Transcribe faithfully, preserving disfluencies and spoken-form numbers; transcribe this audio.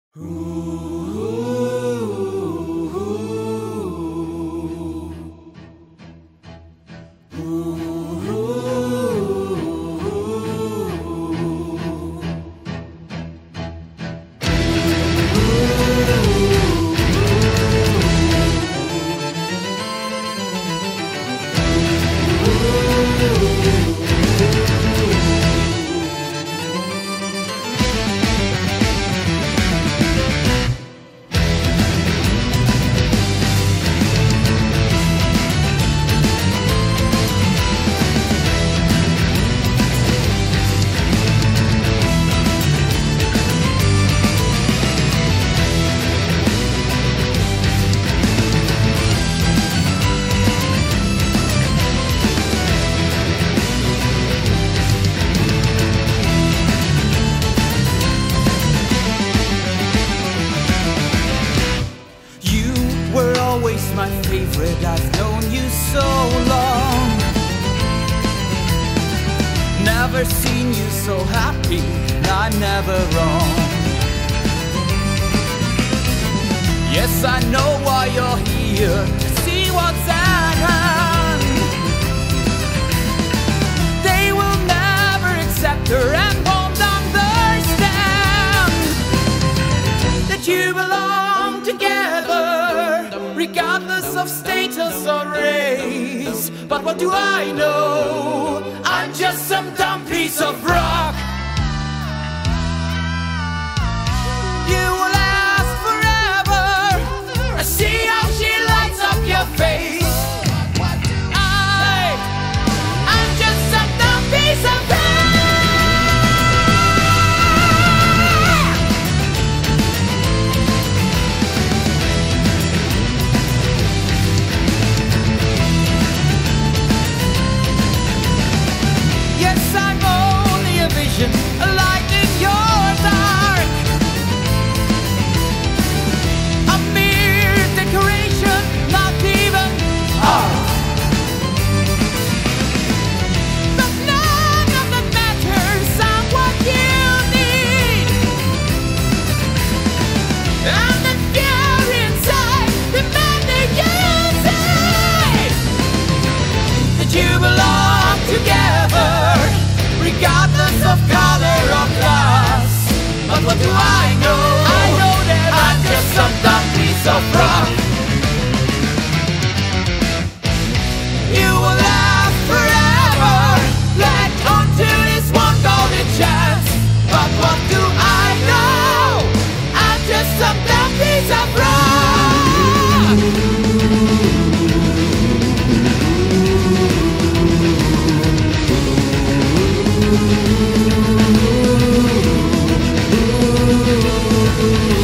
I've known you so long, never seen you so happy, I'm never wrong. Yes, I know why you're here, to see what's at hand. They will never accept her and won't understand that you belong together, regardless of status or race. But what do I know? I'm just some dumb piece of rock. You will last forever. I see how she lights up your face. I, I'm just some dumb piece of rock. A light in your dark, a mere decoration, not even art. But none of that matters, I'm what you need. And the fear inside demanding you say that you belong together, regardless of color or class. But what do I know? I know that I'm just some dumb piece of rock. You will last forever, let onto this one golden chance. But what do I know? I'm just some dumb piece of rock. Ooh.